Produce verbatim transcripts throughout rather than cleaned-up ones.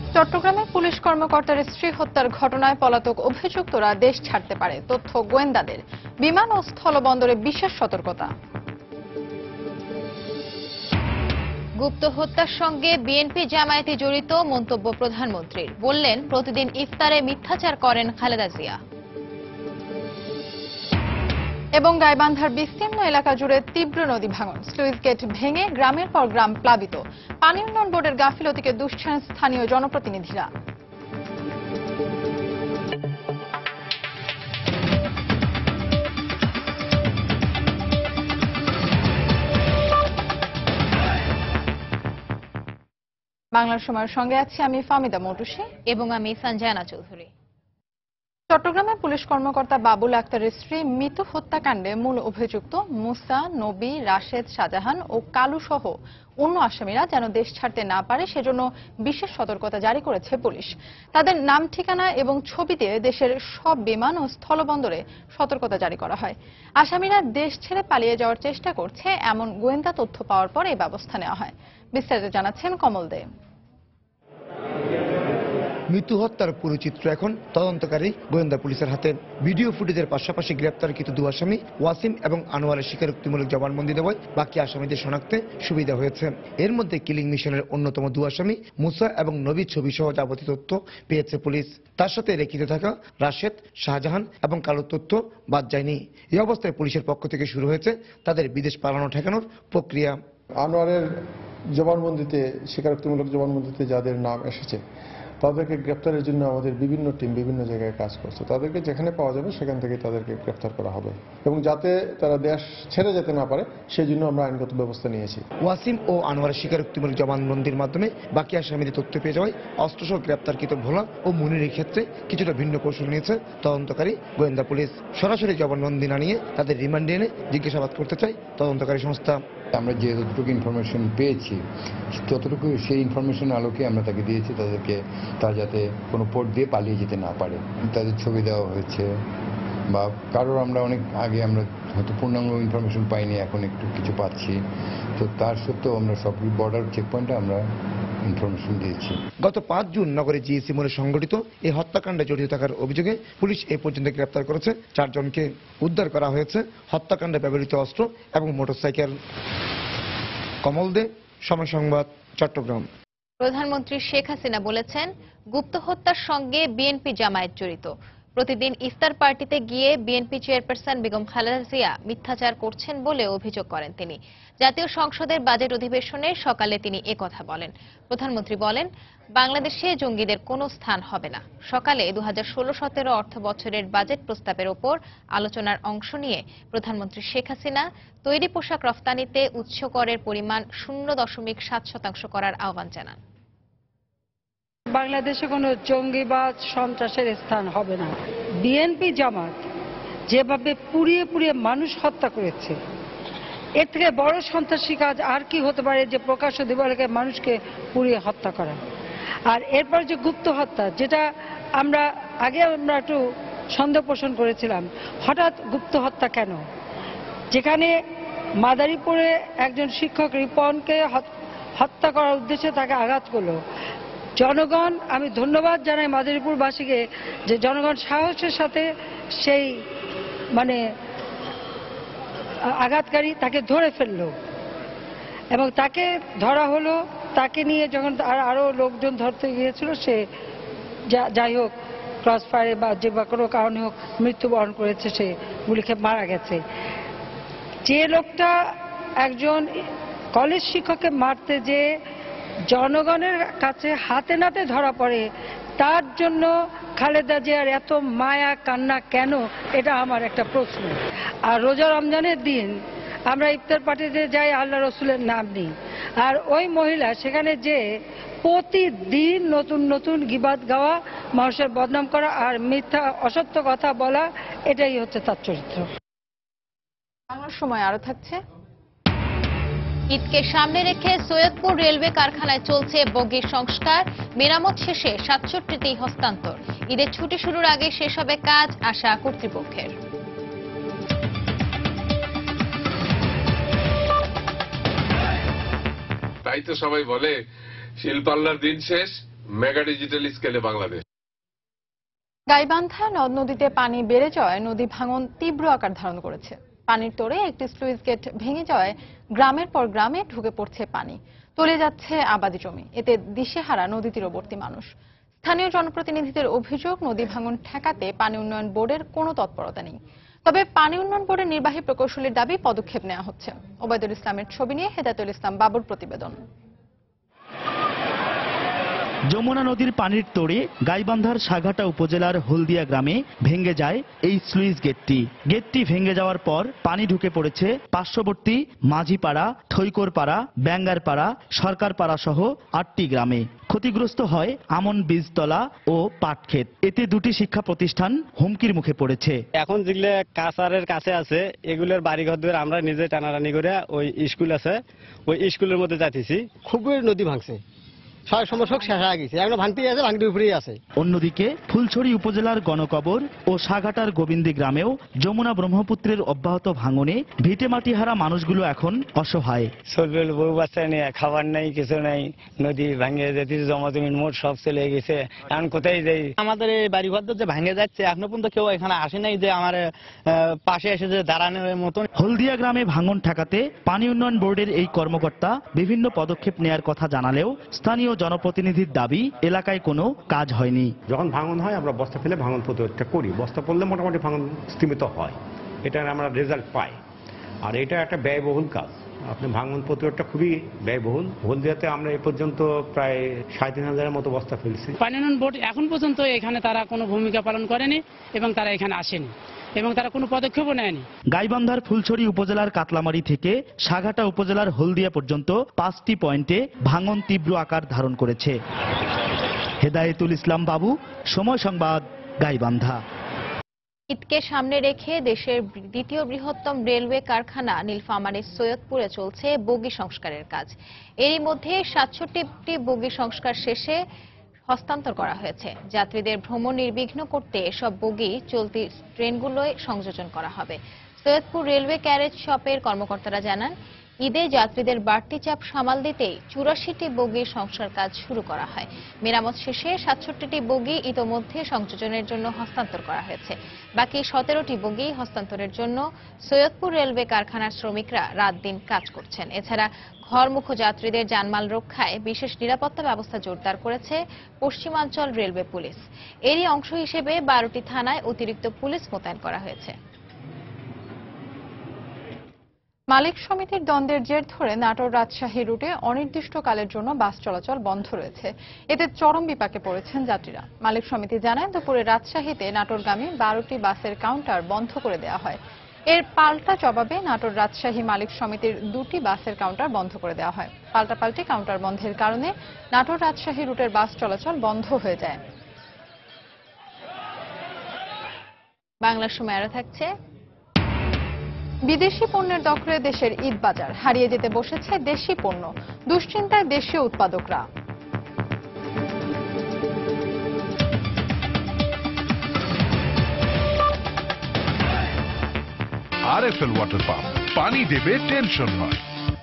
চট্টগ্রামে পুলিশ কর্মকর্তার স্ত্রী হত্যার ঘটনায় পলাতক অভিযুক্তরা দেশ ছাড়তে পারে, তথ্য গোয়েন্দাদের। বিমান ও স্থলবন্দরে বিশেষ সতর্কতা। গুপ্ত হত্যার সঙ্গে বিএনপি জামায়াতি জড়িত মন্তব্য প্রধানমন্ত্রীর। বললেন, প্রতিদিন ইফতারে মিথ্যাচার করেন খালেদা জিয়া। এবং গাইবান্ধার বিস্তীর্ণ এলাকা জুড়ে তীব্র নদী ভাঙন, স্লুইস গেট ভেঙে গ্রামের পর গ্রাম প্লাবিত। পানি উন্নয়ন বোর্ডের গাফিলতিকে দুষছেন স্থানীয় জনপ্রতিনিধিরা। বাংলার সময়ের সঙ্গে আছি আমি ফামিদা মৌটুসী এবং আমি সঞ্জয়না চৌধুরী। চট্টগ্রামে পুলিশ কর্মকর্তা বাবুল আক্তারের স্ত্রী মিতু হত্যাকাণ্ডে মূল অভিযুক্ত মুসা, নবী, রাশেদ, শাহজাহান ও কালু সহ অন্য আসামিরা যেন দেশ ছাড়তে না পারে সেজন্য বিশেষ সতর্কতা জারি করেছে পুলিশ। তাদের নাম, ঠিকানা এবং ছবি দিয়ে দেশের সব বিমান ও স্থলবন্দরে সতর্কতা জারি করা হয়। আসামিরা দেশ ছেড়ে পালিয়ে যাওয়ার চেষ্টা করছে এমন গোয়েন্দা তথ্য পাওয়ার পর এই ব্যবস্থা নেওয়া হয়। বিস্তারিত জানাচ্ছেন কমল দে। মৃত্যু হত্যার পুরো চিত্র এখন তদন্তকারী গোয়েন্দা পুলিশের হাতে। ভিডিও ফুটেজের পাশাপাশি গ্রেপ্তারকৃত দু আসামি ওয়াসিম এবং আনোয়ারের স্বীকারোক্তিমূলক জবানবন্দি দেওয়ায় বাকি আসামিদের শনাক্তে সুবিধা হয়েছে। এর মধ্যে কিলিং মিশনের অন্যতম দু আসামি মুসা এবং নবীর ছবি সহ যাবতীয় তথ্য পেয়েছে পুলিশ। তার সাথে রেখিত থাকা রাশেদ, শাহজাহান এবং কালুর তথ্য বাদ যায়নি। এই অবস্থায় পুলিশের পক্ষ থেকে শুরু হয়েছে তাদের বিদেশ পালানো ঠেকানোর প্রক্রিয়া। আনোয়ারের জবানবন্দিতে, স্বীকারোক্তিমূলক জবানবন্দিতে যাদের নাম এসেছে তাদেরকে গ্রেপ্তারের জন্য আমাদের বিভিন্ন টিম বিভিন্ন জায়গায় কাজ করছে। তাদেরকে যেখানে পাওয়া যাবে সেখান থেকে তাদেরকে গ্রেপ্তার করা হবে এবং যাতে তারা দেশ ছেড়ে যেতে না পারে সেই জন্য আমরা আইনগত ব্যবস্থা নিয়েছি। ওয়াসিম ও আনোয়ারের স্বীকারোক্তিমূলক জবানবন্দির মাধ্যমে বাকি আসামিদের তথ্য পেয়ে যাওয়ায় অস্ত্রসহ গ্রেপ্তারকৃত ভোলা ও মুনিরের ক্ষেত্রে কিছুটা ভিন্ন কৌশল নিয়েছে তদন্তকারী গোয়েন্দা পুলিশ। সরাসরি জবানবন্দি না নিয়ে তাদের রিমান্ডে এনে জিজ্ঞাসাবাদ করতে চায় তদন্তকারী সংস্থা। আমরা যে যতটুকু ইনফরমেশন পেয়েছি ততটুকু সেই ইনফরমেশন আলোকে আমরা তাকে দিয়েছি, তাদেরকে তারা যাতে কোনো পোর্ট দিয়ে পালিয়ে যেতে না পারে। তাদের ছবি দেওয়া হয়েছে বা কারোর আমরা অনেক আগে আমরা হয়তো পূর্ণাঙ্গ ইনফরমেশন পাইনি, এখন একটু কিছু পাচ্ছি। তো তার সত্ত্বেও আমরা সব বর্ডার চেকপয়েন্টে আমরা ইনফরমেশন দিয়েছি। গত পাঁচ জুন নগরে জিএসি মোড়ে সংঘটিত এই হত্যাকাণ্ডে জড়িত থাকার অভিযোগে পুলিশ এ পর্যন্ত গ্রেপ্তার করেছে চারজনকে। উদ্ধার করা হয়েছে হত্যাকাণ্ডে ব্যবহৃত অস্ত্র এবং মোটরসাইকেল। কমল দে, সময় সংবাদ, চট্টগ্রাম। প্রধানমন্ত্রী শেখ হাসিনা বলেছেন, গুপ্ত হত্যার সঙ্গে বিএনপি জামায়াত জড়িত। প্রতিদিন ইফতার পার্টিতে গিয়ে বিএনপি চেয়ারপারসন বেগম খালেদা জিয়া মিথ্যাচার করছেন বলে অভিযোগ করেন তিনি। জাতীয় সংসদের বাজেট অধিবেশনে সকালে তিনি একথা বলেন। প্রধানমন্ত্রী বলেন, বাংলাদেশে জঙ্গিদের কোনো স্থান হবে না। সকালে দু হাজার ষোলো সতেরো অর্থ বছরের বাজেট প্রস্তাবের ওপর আলোচনার অংশ নিয়ে প্রধানমন্ত্রী শেখ হাসিনা তৈরি পোশাক রফতানিতে উচ্চ করের পরিমাণ শূন্য দশমিক সাত শতাংশ করার আহ্বান জানান। বাংলাদেশে কোনো জঙ্গিবাদ, সন্ত্রাসের স্থান হবে না। বিএনপি জামাত যেভাবে পুড়িয়ে পুড়িয়ে মানুষ হত্যা করেছে, এর থেকে বড় সন্ত্রাসী কাজ আর কি হতে পারে যে প্রকাশ্য দিবালোকে মানুষকে পুড়িয়ে হত্যা করা। আর এরপর যে গুপ্ত হত্যা, যেটা আমরা আগে আমরা একটু সন্দেহ পোষণ করেছিলাম, হঠাৎ গুপ্ত হত্যা কেন? যেখানে মাদারীপুরে একজন শিক্ষক রিপনকে হত্যা করার উদ্দেশ্যে তাকে আঘাত করলো জনগণ। আমি ধন্যবাদ জানাই মাদারীপুরবাসীকে যে জনগণ সাহসের সাথে সেই মানে আঘাতকারী তাকে ধরে ফেললো এবং তাকে ধরা হলো। তাকে নিয়ে যখন আরো লোকজন ধরতে গিয়েছিল, সে যাই হোক ক্রস ফায়ারে বা যে বা কোনো কারণে হোক মৃত্যুবরণ করেছে, সে গুলিকে মারা গেছে। যে লোকটা একজন কলেজ শিক্ষককে মারতে যে জনগণের কাছে হাতে নাতে ধরা পড়ে, তার জন্য খালেদা জিয়ার এত মায়া কান্না কেন, এটা আমার একটা প্রশ্ন। আর রোজা রমজানের দিন আমরা ইফতার পার্টিতে যাই, আল্লাহ রসুলের নাম নিই, আর ওই মহিলা সেখানে যে প্রতিদিন নতুন নতুন গিবাত গাওয়া, মানুষের বদনাম করা আর মিথ্যা অসত্য কথা বলা, এটাই হচ্ছে তার চরিত্র। বাংলার সময় আরো থাকছে। ঈদকে সামনে রেখে সৈয়দপুর রেলওয়ে কারখানায় চলছে বগির সংস্কার। মেরামত শেষে সাতষট্টিতেই হস্তান্তর। ঈদের ছুটি শুরুর আগে শেষ হবে কাজ, আশা কর্তৃপক্ষের। তাই তো সবাই বলে শিলপাল্লার দিন শেষ, মেগা ডিজিটাল স্কেলে বাংলাদেশ। গাইবান্ধা নদ নদীতে পানি বেড়ে যাওয়ায় নদী ভাঙন তীব্র আকার ধারণ করেছে। পানির তোড়ে একটি স্লুইস গেট ভেঙে যাওয়ায় গ্রামের পর গ্রামে ঢুকে পড়ছে পানি, তলিয়ে যাচ্ছে আবাদি জমি। এতে দিশেহারা নদী তীরবর্তী মানুষ। স্থানীয় জনপ্রতিনিধিদের অভিযোগ, নদী ভাঙন ঠেকাতে পানি উন্নয়ন বোর্ডের কোনো তৎপরতা নেই। তবে পানি উন্নয়ন বোর্ডের নির্বাহী প্রকৌশলীর দাবি পদক্ষেপ নেওয়া হচ্ছে। ওবায়দুল ইসলামের ছবি নিয়ে হেদায়েতুল ইসলাম বাবুর প্রতিবেদন। যমুনা নদীর পানির তোড়ে গাইবান্ধার সাঘাটা উপজেলার হলদিয়া গ্রামে ভেঙে যায় এই স্লুইস গেটটি। গেটটি ভেঙে যাওয়ার পর পানি ঢুকে পড়েছে পার্শ্ববর্তী মাঝিপাড়া, থৈকরপাড়া, ব্যাঙ্গারপাড়া, সরকারপাড়া সহ আটটি গ্রামে। ক্ষতিগ্রস্ত হয় আমন বীজতলা ও পাটক্ষেত। এতে দুটি শিক্ষা প্রতিষ্ঠান হুমকির মুখে পড়েছে। এখন যেগুলো কাছারের কাছে আছে এগুলোর বাড়িঘর ধরে আমরা নিজে টানাটানি করে ওই স্কুল আছে ওই স্কুলের মধ্যে যাচ্ছি। খুবই নদী ভাঙছে, ছয় সমস্যক শেষ হয়ে গেছে, এখন ভাঙতেই আছে, ভাঙতে উপরেই আছে। অন্যদিকে ফুলছড়ি উপজেলার গণকবর ও সাঘাটার গোবিন্দি গ্রামেও যমুনা ব্রহ্মপুত্রের অব্যাহত ভাঙনে ভিটেমাটি হারা মানুষগুলো এখন অসহায়। শরীর বউ বাচ্চা নিয়ে খাবার নেই, কিছু নেই, নদী ভাঙে যেতে জমা জমিন মোট সব চলে গেছে। এখন কোথায় যাই? আমাদের এই বাড়িঘর যে ভাঙে যাচ্ছে, এখনো পর্যন্ত কেউ এখানে আসে নাই যে আমার পাশে এসে যে দাঁড়ানোর মতন। হলদিয়া গ্রামে ভাঙন ঠেকাতে পানি উন্নয়ন বোর্ডের এই কর্মকর্তা বিভিন্ন পদক্ষেপ নেয়ার কথা জানালেও স্থানীয় জনপ্রতিনিধির দাবি এলাকায় কোনো কাজ হয়নি। যখন ভাঙন হয় আমরা বস্তা ফেলে ভাঙন প্রতিরোধটা করি, বস্তা পড়লে মোটামুটি ভাঙন স্তীমিত হয়, এটা আমরা রেজাল্ট পাই। আর এটা একটা ব্যয়বহুল কাজ, আপনি ভাঙন প্রতিরোধটা খুবই ব্যয়বহুল। হলদিয়াতে আমরা এ পর্যন্ত প্রায় সাড়ে তিন হাজারের মতো বস্তা ফেলছি। পানি উন্নয়ন বোর্ড এখন পর্যন্ত এখানে তারা কোনো ভূমিকা পালন করেনি এবং তারা এখানে আসেনি এবং তারা কোনো পদক্ষেপও নেয়নি। গাইবান্ধার ফুলছড়ি উপজেলার কাতলামারি থেকে সাঘাটা উপজেলার হলদিয়া পর্যন্ত পাঁচটি পয়েন্টে ভাঙন তীব্র আকার ধারণ করেছে। হেদায়েতুল ইসলাম বাবু, সময় সংবাদ, গাইবান্ধা। ঈদকে সামনে রেখে দেশের দ্বিতীয় বৃহত্তম রেলওয়ে কারখানা নীলফামারীর সৈয়দপুরে চলছে বগি সংস্কারের কাজ। এরই মধ্যে সাতষট্টিটি বগি সংস্কার শেষে হস্তান্তর করা হয়েছে। যাত্রীদের ভ্রমণ নির্বিঘ্ন করতে এসব বগি চলতি ট্রেনগুলোয় সংযোজন করা হবে। সৈয়দপুর রেলওয়ে ক্যারেজ শপের কর্মকর্তারা জানান, ঈদে যাত্রীদের বাড়তি চাপ সামাল দিতেই চুরাশিটি বগির সংস্কার কাজ শুরু করা হয়। মেরামত শেষে সাতষট্টিটি বগি ইতোমধ্যে সংযোজনের জন্য হস্তান্তর করা হয়েছে। বাকি সতেরোটি বগি হস্তান্তরের জন্য সৈয়দপুর রেলওয়ে কারখানার শ্রমিকরা রাত দিন কাজ করছেন। এছাড়া ঘরমুখো যাত্রীদের জানমাল রক্ষায় বিশেষ নিরাপত্তা ব্যবস্থা জোরদার করেছে পশ্চিমাঞ্চল রেলওয়ে পুলিশ। এরই অংশ হিসেবে বারোটি থানায় অতিরিক্ত পুলিশ মোতায়েন করা হয়েছে। মালিক সমিতির দ্বন্দ্বের জের ধরে নাটোর রাজশাহী রুটে অনির্দিষ্টকালের জন্য বাস চলাচল বন্ধ রয়েছে। এতে চরম বিপাকে পড়েছেন যাত্রীরা। মালিক সমিতি জানায়, দুপুরে রাজশাহীতে নাটোরগামী বারোটি বাসের কাউন্টার বন্ধ করে দেওয়া হয়। এর পাল্টা জবাবে নাটোর রাজশাহী মালিক সমিতির দুটি বাসের কাউন্টার বন্ধ করে দেওয়া হয়। পাল্টাপাল্টি কাউন্টার বন্ধের কারণে নাটোর রাজশাহী রুটের বাস চলাচল বন্ধ হয়ে যায়। বাংলার সময় আরো থাকছে, বিদেশি পণ্যের দখলে দেশের ঈদ বাজার, হারিয়ে যেতে বসেছে দেশি পণ্য, দুশ্চিন্তায় দেশীয় উৎপাদকরা। আরএফএল ওয়াটার পাম্প, পানি দেবে, টেনশন নয়।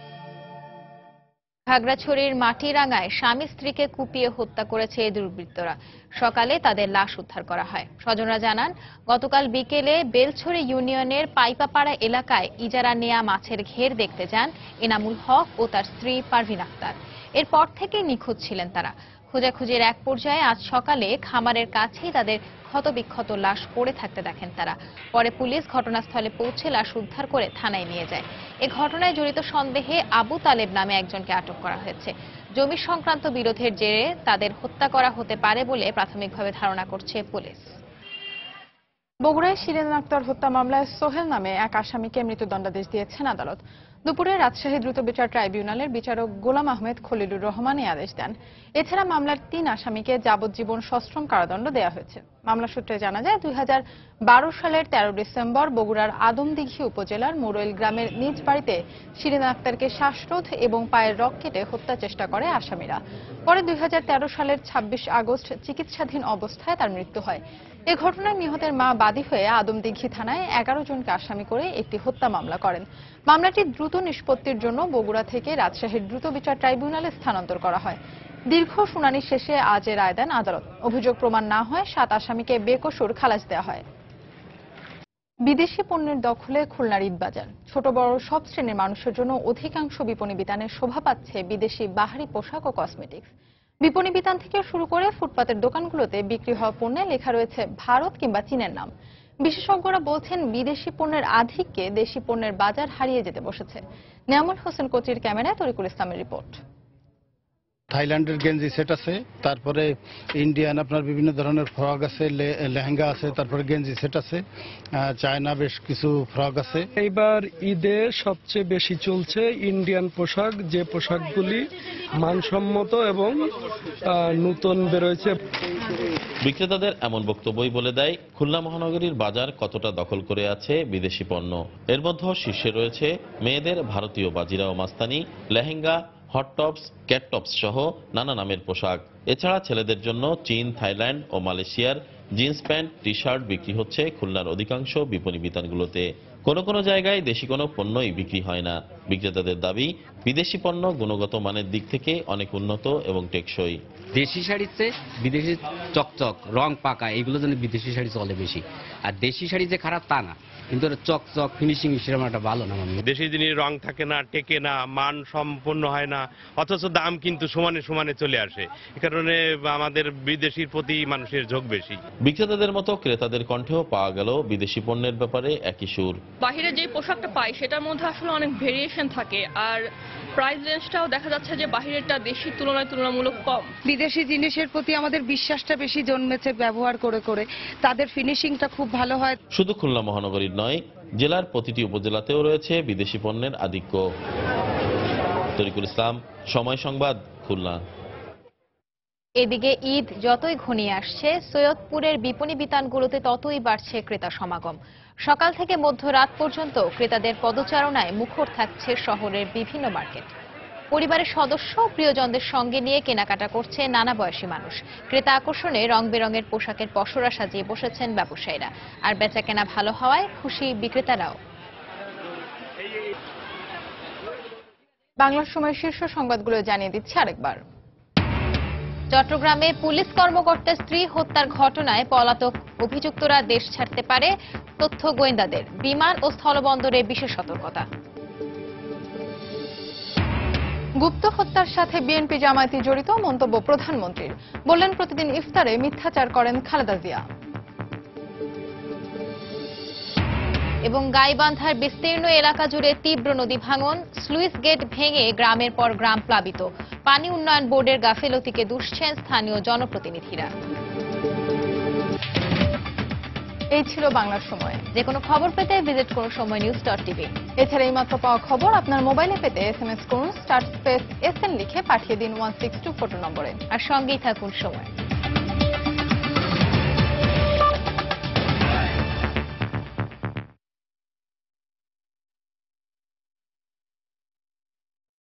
খাগড়াছড়ির মাটিরাঙ্গায় স্বামী স্ত্রীকে কুপিয়ে হত্যা করেছে এই দুর্বৃত্তরা। সকালে তাদের লাশ উদ্ধার করা হয়। স্বজনরা জানান, গতকাল বিকেলে বেলছড়ি ইউনিয়নের পাইপাপাড়া এলাকায় ইজারা নেয়া মাছের ঘের দেখতে যান এনামুল হক ও তার স্ত্রী পারভিন আক্তার। এরপর থেকে নিখোঁজ ছিলেন তারা। খোঁজাখুঁজির এক পর্যায়ে আজ সকালে খামারের কাছেই তাদের ক্ষতবিক্ষত লাশ পড়ে থাকতে দেখেন তারা। পরে পুলিশ ঘটনাস্থলে পৌঁছে লাশ উদ্ধার করে থানায় নিয়ে যায়। এ ঘটনায় জড়িত সন্দেহে আবু তালেব নামে একজনকে আটক করা হয়েছে। জমি সংক্রান্ত বিরোধের জেরে তাদের হত্যা করা হতে পারে বলে প্রাথমিকভাবে ধারণা করছে পুলিশ। বগুড়ায় শিরিন আক্তার হত্যা মামলায় সোহেল নামে এক আসামিকে মৃত্যুদণ্ডাদেশ দিয়েছেন আদালত। দুপুরে রাজশাহী দ্রুত বিচার ট্রাইব্যুনালের বিচারক গোলাম আহমেদ খলিলুর রহমান এই আদেশ দেন। এছাড়া মামলার তিন আসামিকে যাবজ্জীবন সশ্রম কারাদণ্ড দেওয়া হয়েছে। মামলা সূত্রে জানা যায়, দুই হাজার বারো সালের তেরো ডিসেম্বর বগুড়ার আদমদিঘি উপজেলার মুরৈল গ্রামের নিজ বাড়িতে শিরিন আক্তারকে শ্বাসরোধ এবং পায়ের রগ কেটে হত্যা চেষ্টা করে আসামিরা। পরে দুই হাজার তেরো সালের ছাব্বিশ আগস্ট চিকিৎসাধীন অবস্থায় তার মৃত্যু হয়। এ ঘটনায় নিহতের মা বাদী হয়ে আদমদিঘি থানায় এগারো জনকে আসামি করে একটি হত্যা মামলা করেন। মামলাটি দ্রুত নিষ্পত্তির জন্য বগুড়া থেকে রাজশাহীর দ্রুত বিচার ট্রাইব্যুনালে স্থানান্তর করা হয়। দীর্ঘ শুনানি শেষে আজ এ রায় দেন আদালত। অভিযোগ প্রমাণ না হয় সাত আসামিকে বেকসুর খালাস দেওয়া হয়। বিদেশি পণ্যের দখলে খুলনার ঈদবাজার। ছোট বড় সব শ্রেণীর মানুষের জন্য অধিকাংশ বিপণী বিতানের শোভা পাচ্ছে বিদেশি বাহারি পোশাক ও কসমেটিক্স। বিপণী বিতান থেকে শুরু করে ফুটপাতের দোকানগুলোতে বিক্রি হওয়া পণ্যে লেখা রয়েছে ভারত কিংবা চীনের নাম। বিশেষজ্ঞরা বলছেন বিদেশি পণ্যের আধিক্যে দেশি পণ্যের বাজার হারিয়ে যেতে বসেছে। নিয়ামুল হোসেন কোচির ক্যামেরায় তরিকুল ইসলামের রিপোর্ট। থাইল্যান্ডের গেঞ্জি সেট আছে, তারপরে ইন্ডিয়ান আপনার বিভিন্ন ধরনের ফ্রক আছে, লেহেঙ্গা আছে, তারপরে গেঞ্জি সেট আছে, চায়না বেশ কিছু ফ্রক আছে। এইবার ঈদে সবচেয়ে বেশি চলছে ইন্ডিয়ান পোশাক, যে পোশাকগুলি মানসম্মত এবং নতুন বেরোয়েছে। বিক্রেতাদের এমন বক্তব্যই বলে দেয় খুলনা মহানগরীর বাজার কতটা দখল করে আছে বিদেশি পণ্য। এর মধ্যে শীর্ষে রয়েছে মেয়েদের ভারতীয় Bajirao Mastani, lehenga, hot tops, cat tops সহ নানা নামের পোশাক। এছাড়া ছেলেদের জন্য চীন, থাইল্যান্ড ও মালয়েশিয়ার জিন্স প্যান্ট, টি শার্ট বিক্রি হচ্ছে খুলনার অধিকাংশ বিপণী বিতানগুলোতে। কোনো কোনো জায়গায় দেশি কোনো পণ্যই বিক্রি হয় না। বিক্রেতাদের দাবি, বিদেশি পণ্য গুণগত মানের দিক থেকে অনেক উন্নত এবং টেকসই। দেশি শাড়ির চেয়ে বিদেশি চকচক, রং পাকা, এগুলো যেন বিদেশি শাড়ি চলে বেশি। আর দেশি শাড়ি যে খারাপ তা না, কিন্তু চকচক ফিনিশিং সেরকম একটা ভালো না। দেশি জিনিস রং থাকে না, টেকে না, মান সম্পন্ন হয় না, অথচ দাম কিন্তু সমানে সমানে চলে আসে। এ কারণে আমাদের বিদেশির প্রতি মানুষের ঝোঁক বেশি। বিক্রেতাদের মতো ক্রেতাদের কণ্ঠেও পাওয়া গেল বিদেশি পণ্যের ব্যাপারে একই সুর। বাহিরে যে পোশাকটা পাই সেটার মধ্যে আসলে অনেক ভেরিয়েশন থাকে, আর প্রাইস রেঞ্জটাও দেখা যাচ্ছে যে বাহিরেরটা দেশির তুলনায় তুলনামূলক কম। বিদেশি জিনিসের প্রতি আমাদের বিশ্বাসটা বেশি জন্মেছে ব্যবহার করে করে, তাদের ফিনিশিংটা খুব ভালো হয়। শুধু খুলনা মহানগরীর নয়, জেলার প্রতিটি উপজেলাতেও রয়েছে বিদেশি পণ্যের আধিক্য। তরিকুল ইসলাম, সময় সংবাদ, খুলনা। এদিকে ঈদ যতই ঘনিয়ে আসছে, সৈয়দপুরের বিপণী বিতানগুলোতে ততই বাড়ছে ক্রেতা সমাগম। সকাল থেকে মধ্যরাত পর্যন্ত ক্রেতাদের পদচারণায় মুখর থাকছে শহরের বিভিন্ন মার্কেট। পরিবারের সদস্য, প্রিয়জনদের সঙ্গে নিয়ে কেনাকাটা করছে নানা বয়সী মানুষ। ক্রেতা আকর্ষণে রং বেরঙের পোশাকের পসরা সাজিয়ে বসেছেন ব্যবসায়ীরা। আর বেচাকেনা ভালো হওয়ায় খুশি বিক্রেতারাও। বাংলার সময় শীর্ষ সংবাদগুলো জানিয়ে দিচ্ছে আরেকবার। চট্টগ্রামে পুলিশ কর্মকর্তার স্ত্রী হত্যার ঘটনায় পলাতক অভিযুক্তরা দেশ ছাড়তে পারে, তথ্য গোয়েন্দাদের। বিমান ও স্থলবন্দরে বিশেষ সতর্কতা। গুপ্ত হত্যার সাথে বিএনপি জামায়াতি জড়িত, মন্তব্য প্রধানমন্ত্রীর। বললেন প্রতিদিন ইফতারে মিথ্যাচার করেন খালেদা জিয়া। এবং গাইবান্ধার বিস্তীর্ণ এলাকা জুড়ে তীব্র নদী ভাঙন, স্লুইস গেট ভেঙে গ্রামের পর গ্রাম প্লাবিত। পানি উন্নয়ন বোর্ডের গাফিলতিকে দুষছেন স্থানীয় জনপ্রতিনিধিরা। এই ছিল বাংলার সময়। যে কোনো খবর পেতে ভিজিট করুন সময় নিউজ ডট টিভি। এছাড়া এই মাত্র পাওয়া খবর আপনার মোবাইলে পেতে এস এম এস করুন স্টার স্পেস এস এন লিখে পাঠিয়ে দিন ওয়ান সিক্স টু ফোর নম্বরে। আর সঙ্গেই থাকুন সময়।